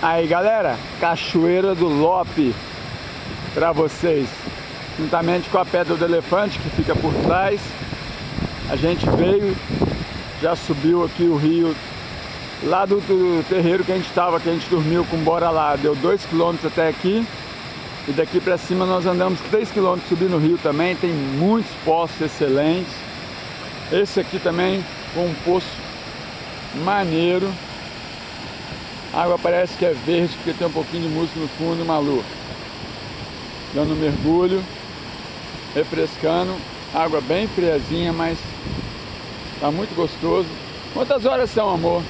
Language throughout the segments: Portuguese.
Aí galera, Cachoeira do Lope para vocês, juntamente com a Pedra do Elefante que fica por trás. A gente veio, já subiu aqui o rio lá do terreiro que a gente estava, que a gente dormiu com Bora Lá, deu 2 km até aqui. E daqui para cima nós andamos 3 km subindo o rio também, tem muitos poços excelentes. Esse aqui também com um poço maneiro. A água parece que é verde porque tem um pouquinho de músculo no fundo, maluco. Dando um mergulho, refrescando, água bem friazinha, mas tá muito gostoso. Quantas horas são, amor?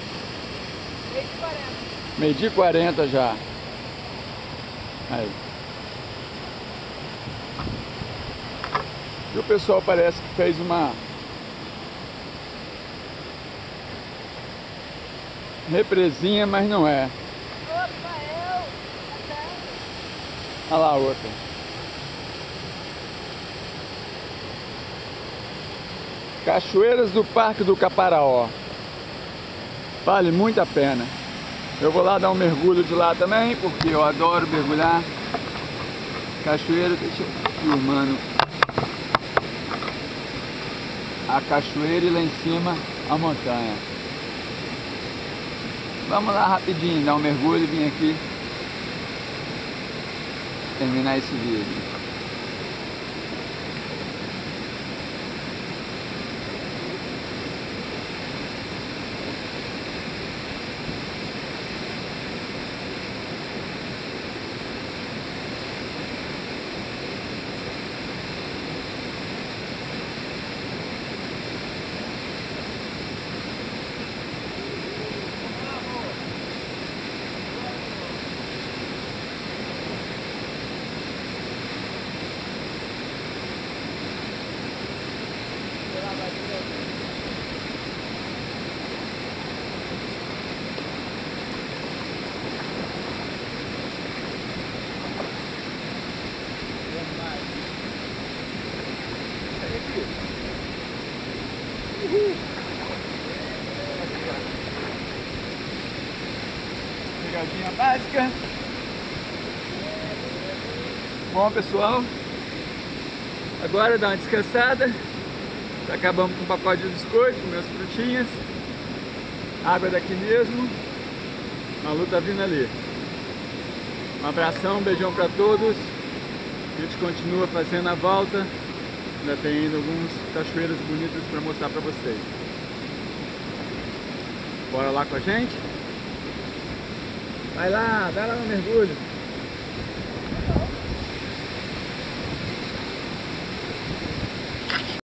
12h40. 12h40 já. Aí. E o pessoal parece que fez uma represinha, mas não é. Olha lá a outra. Cachoeiras do Parque do Caparaó. Vale muito a pena. Eu vou lá dar um mergulho de lá também, porque eu adoro mergulhar. Cachoeira, deixa eu filmando a cachoeira e lá em cima a montanha. Vamos lá rapidinho, dar um mergulho e vir aqui terminar esse vídeo. Pegadinha básica. Bom, pessoal, agora dá uma descansada. Já acabamos com um pacote de biscoito, com minhas frutinhas. Água daqui mesmo. A Malu tá vindo ali. Um abração, um beijão para todos. A gente continua fazendo a volta. Ainda tem ainda algumas cachoeiras bonitas para mostrar para vocês. Bora lá com a gente? Vai lá, dá lá um mergulho.